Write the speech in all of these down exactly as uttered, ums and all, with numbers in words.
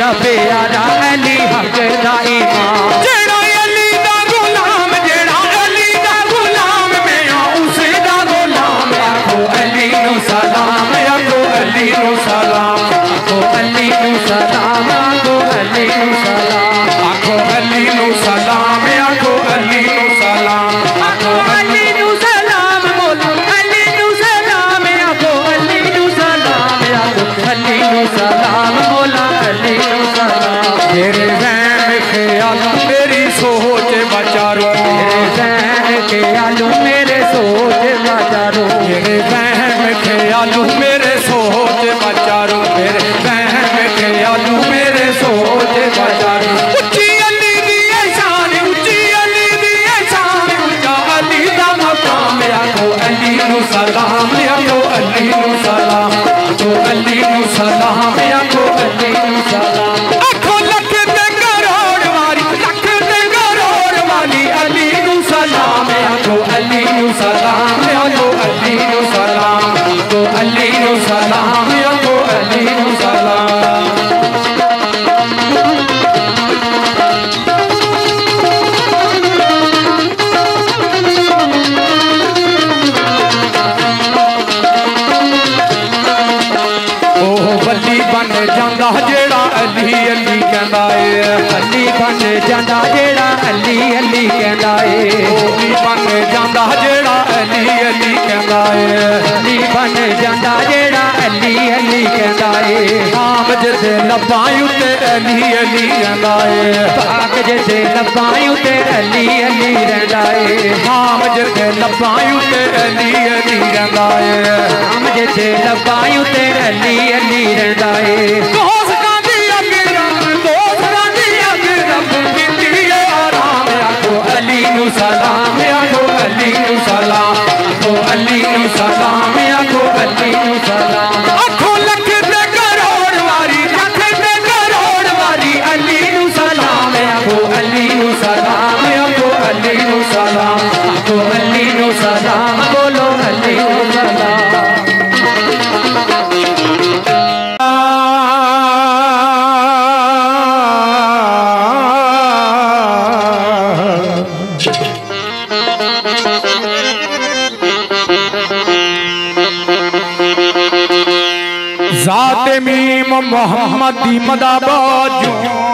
मेरा प्यारा अली हक दा इमाम। जेड़ा अली दा गुलाम जेड़ा अली दा गुलाम मैं उसे दा गुलाम। आखो अली नू सलाम आखो अली नू सलाम आखो अली नू सलाम आखो अली नू सलाम आखो अली नू सलाम आखो अली नू सलाम आखो अली नू सलाम बोलो अली नू सलाम आखो अली नू सलाम आखो अली नू सलाम बोला अली नू सलाम। तेरे वहम ख्याल मेरी सोच बचारो तेरे वहम ख्याल मेरे सोच बचारो तेरे वहम ख्याल मेरे सोच बचारो तेरे वहम ख्याल मेरे सोच बचारो। उच्ची अली दी शान उच्ची अली दी शान उच्चा अली दा मकाम आखो अली नू सलाम आखो अली नू सलाम आखो अली नू सलाम आखो अली नू सलाम। आखो लख ते करोड़ वाली लख ते करोड़ वाली अली नू सलाम आखो अली नू सलाम आखो अली नू सलाम आखो अली नू सलाम आखो अली नू सलाम। बल्ली बन जांदा जेड़ा अली अली कहंदा ए बल्ली बन जांदा जेड़ा अली अली कहंदा ए बल्ली बन जांदा जेड़ा अली अली कहंदा ए बल्ली बन जांदा जेड़ा अली अली कहंदा ए। आम जिते लब्बां उते अली अली रहंदा ए पाक जिते लब्बां उते अली अली रहंदा ए आम जिते लब्बां उते अली अली रहंदा ए आम जिते लब्बां उते अली अली रहंदा ए। दोस्तां दी अग रब दोस्तां दी अग रब दिंदी ए आराम आखो अली नू सलाम आखो अली नू सलाम आखो अली नू सलाम आखो अली नू सलाम। आखो लख ते करोड़ वारी लख ते करोड़ वारी अली नू सलाम आखो अली नू सलाम आखो अली नू सलाम आखो अली नू सलाम बोलो अली नू सलाम। ज़ात मीम मोहम्मदी मदाबाजू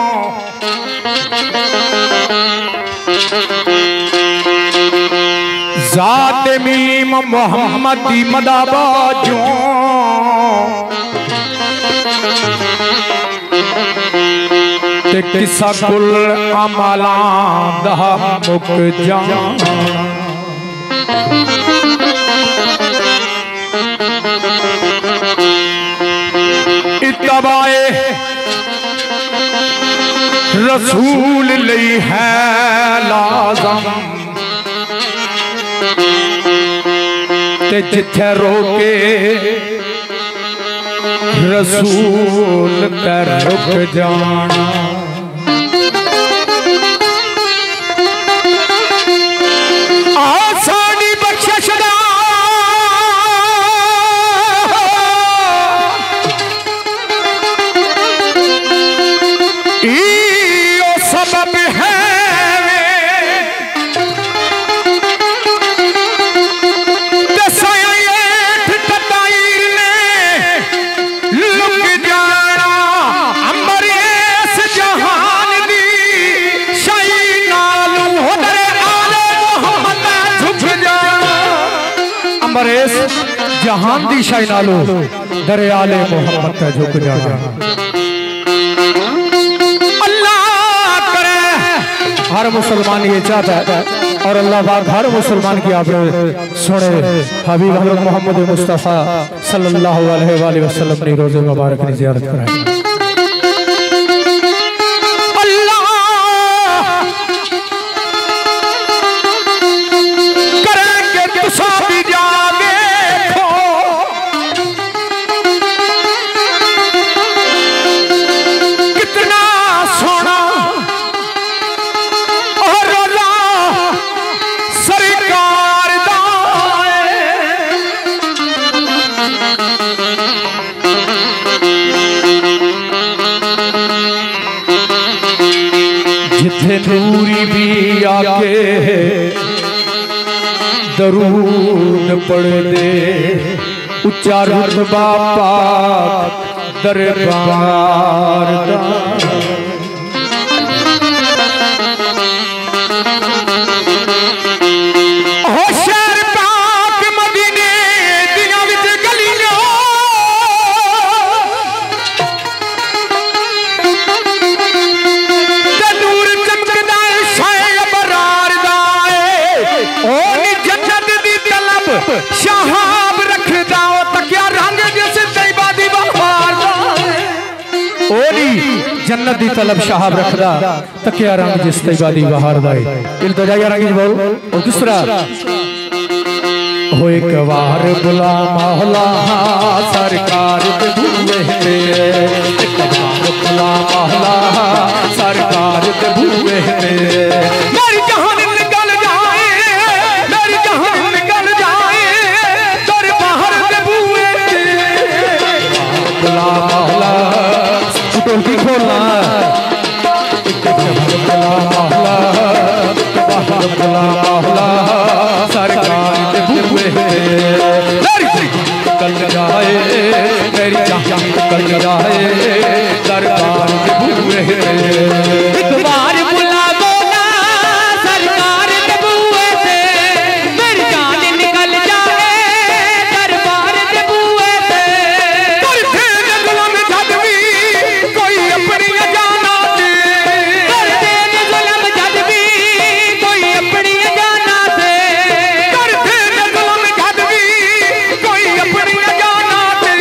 ज़ात मीम मोहम्मदी मदाबाजू ते किसा कुल अमलां दा मुक जाना। इत्तबाए रसूल लई है लाज़म ते जिथे रोके रसूल कर रुक जाना। आसानी बख्शिश दा इयो सबब है दसायठ कताईर ने लुक जाना अंबर इस जहान दी शाही नालू दरे आले मोहम्मद झुक जाना। अंबर इस जहान दी शाही नालू दरे आले मोहम्मद झुक जाना। हर मुसलमान ये चाहता है और अल्लाह पाक हर मुसलमान की आपने सुने हबीब हज़रत मोहम्मद मुस्तफ़ा सल्लल्लाहु अलैहि वसल्लम ने रोज़े मुबारक की ज़ियारत कराई। अल्लाह करेंगे तुसा भी जावे खो कितना सोना दूरी भी आके दरूद पढ़ दे उच्चा रुतबा पाक दरबार दा शहाब रखदा तकिया रंग जिस तैयबा दी बहार दा ओदी जन्नत दी तलब शहाब रखदा तकिया रंग जिस तैयबा दी बहार दा इल्तिजा रंग बोल और किस तरह हो एक बार बुला मौला सरकार दे बूहे ते एक बार बुला मौला सरकार दे बूहे ते मेरी कहानी निकल जाए मेरी कहानी निकल जाए दर बाहर दे बूहे ते बुला मौला टोटी खोलना एक बार बुला मौला बाहर बुला मौला सरकार दे बूहे कल जाए मेरी जान कल जाए दरबार के बूहे एक बार बुला बोला सरकार के बूहे से मेरी जान निकल जाए दरबार के बूहे से करते जुल्म जदवी कोई अपनी जाना दे करते जुल्म जदवी कोई अपनी जाना दे करते जुल्म जदवी कोई अपनी जाना दे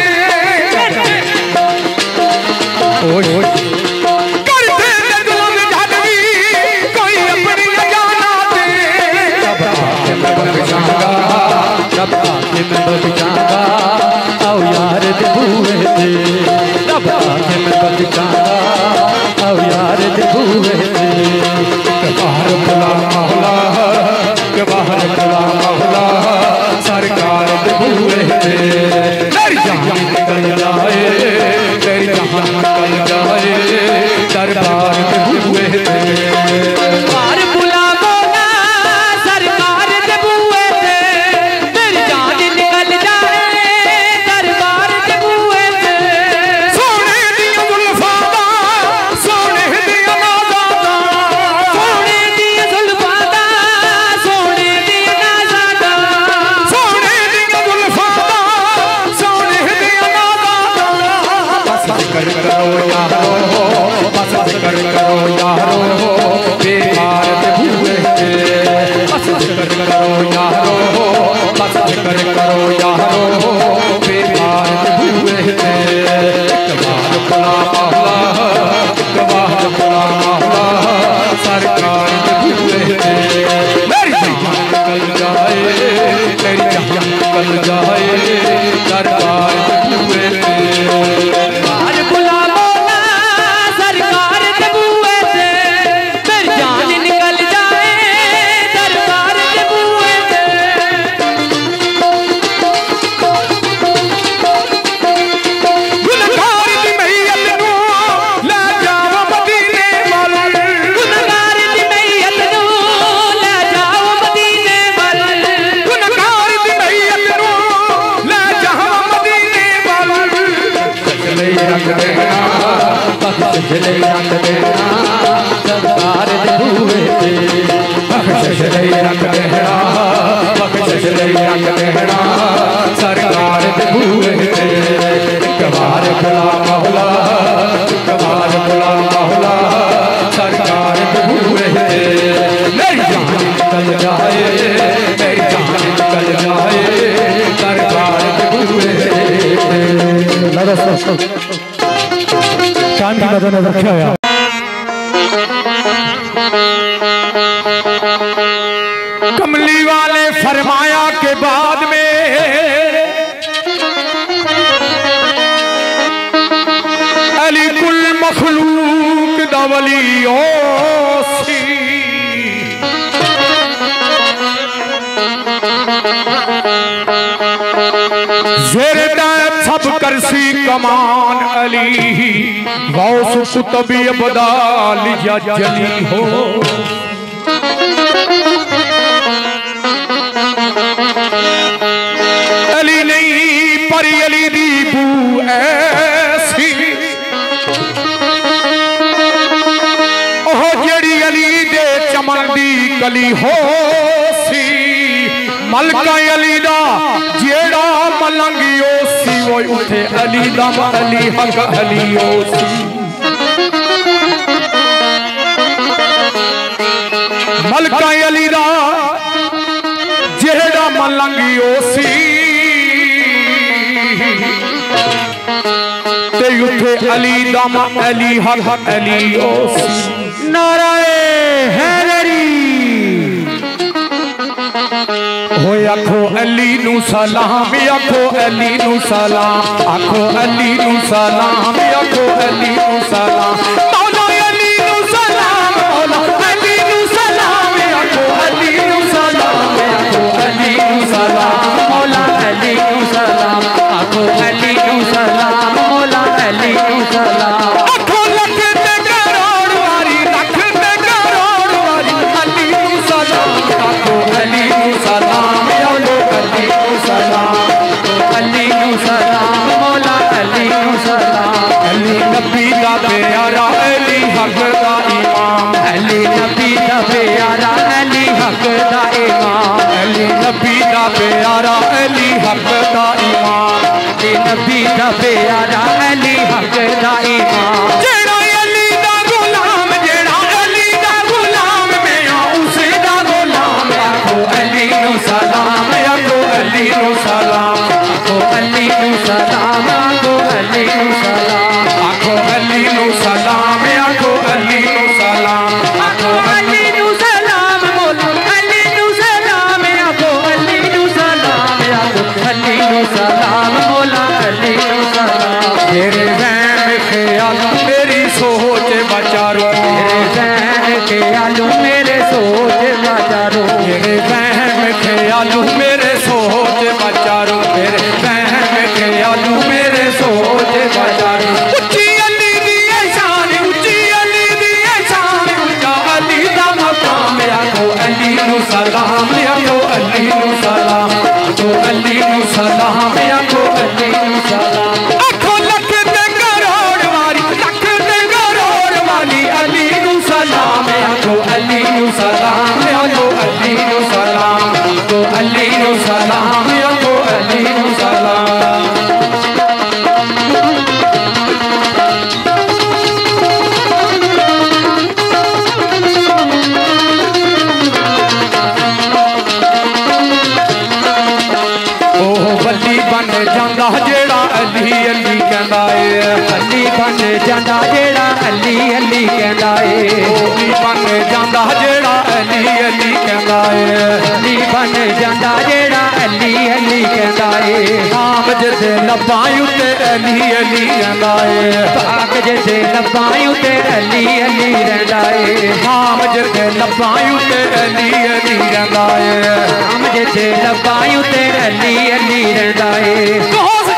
ओए ओए करते जुल्म जदवी कोई अपनी जाना दे रब आके मैं बचाऊंगा रब आके मैं बचाऊंगा आओ यार दे बूहे ते रब आके मैं बचाऊंगा आओ यार दे बूहे ते के बाहर बुला मौला के बाहर बुला मौला सरकार दे बूहे ते मेरी जान निकल जाए मेरी जान निकल जाए दरबार के बूहे ते बाहर बुला मौला सरकार दे बूहे ते मेरी जान निकल जाए दरबार के बूहे ते सोने दिया जुल्फां दा सोने दिया नाज़ां दा सोने दिया जुल्फां दा सोने दिया नाज़ां दा सोने दिया जुल्फां दा सोने दिया नाज़ां दा बस जिक्र करो यारो बस जिक्र करो यारो बेकार दे बूहे ते बस जिक्र करो यारो बस जिक्र करो यारो बेकार दे बूहे ते एक बार बुला मौला एक बार बुला मौला सरकार दे बूहे ते मेरी जान निकल जाए मेरी जान निकल जाए दरबार के बूहे ते बाहर बुला मौला सरकार दे बूहे ते मेरी जान निकल जाए दरबार के बूहे ते गुनहगार दी मैयत नूं ले जाओ मदीने वल गुनहगार दी मैयत नूं ले जाओ मदीने वल गुनहगार दी मैयत नूं ले जाओ मदीने वल सजले रंग देना सजले रंग देना सरकार दे बूहे ते सजले रंग देना सजले रंग देना सरकार दे बूहे ते एक बार बुला मौला एक बार बुला मौला सरकार दे बूहे ते मेरी जान निकल जाए मेरी जान निकल जाए सरकार दे बूहे ते टाइम की मद्देनजर रखा हुआ कमली वाले फरमाया के बाद में अली कुल मखलूक दा वली ओ सी जेरे सब करसी जमान अली गौस कुतुब अबदाल या जली हो। अली नहीं पर अली दी बू ऐसी ओह जेड़ी अली दे चमन दी कली हो सी। मलका अली दा जेड़ा मलंगियो सी वो उठे अली दम अली हक अलियो सी। मलका अली दा जेड़ा मलंगियो सी ते उठे अली दम अली हक अलियो सी। नाराए हैदरी हो आखो अली नू सलाम आखो अली नू सलाम आखो अली नू सलाम आखो अली नू सलाम मौला अली नू सलाम मौला अली नू सलाम आखो अली नू सलाम आखो अली नू सलाम मौला अली नू सलाम आखो अली नू सलाम मौला अली नू सलाम। आखो लख ते करोड़ वारी लख ते करोड़ वारी अली नू सलाम आखो अली नू सलाम अली नू सलाम मौला अली नू सलाम। अली नबी दा प्यारा अली हक दा इमाम अली नबी दा प्यारा अली हक दा इमाम अली नबी दा प्यारा अली हक दा इमाम अली नबी दा प्यारा अली हक दा इमाम। जेड़ा अली दा गुलाम जेड़ा अली दा गुलाम मैं उस दा गुलाम आखो अली नू सलाम आखो अली नू सलाम आखो अली नू सलाम आखो अली नू सलाम आखो अली नू सलाम आखो अली नू सलाम आखो अली नू सलाम मौला अली नू सलाम आखो अली नू सलाम आखो अली नू सलाम मौला अली नू सलाम। तेरे वहम ख्याल मेरी सोच बचारो तेरे वहम ख्याल मेरे सोच बचारो तेरे वहम ख्याल मेरे सोच बचारो तेरे वहम ख्याल मेरे सोच बचारो। उच्ची अली दी शान उच्ची अली दी शान उच्चा अली दा मकाम आखो अली नू सलाम आखो अली नू सलाम आखो अली नू सलाम आखो अली नू सलाम। आखो लख ते करोड़ वारी लख ते करोड़ वाली अली नू सलाम आखो अली नू सलाम आखो अली नू सलाम आखो अली नू सलाम आखो अली नू सलाम। वली बन जांदा जेड़ा अली अली कहंदा ए वली बन जांदा जेड़ा अली अली कहंदा ए वली बन जांदा जेड़ा अली अली कहंदा ए वली बन जांदा जेड़ा अली अली कहंदा ए। नाम जिते लब्बां उते अली अली रहंदा ए पाक जिते लब्बां उते अली अली रहंदा ए नाम जिते लब्बां उते अली अली रहंदा ए नाम जिते लब्बां उते अली अली रहंदा ए।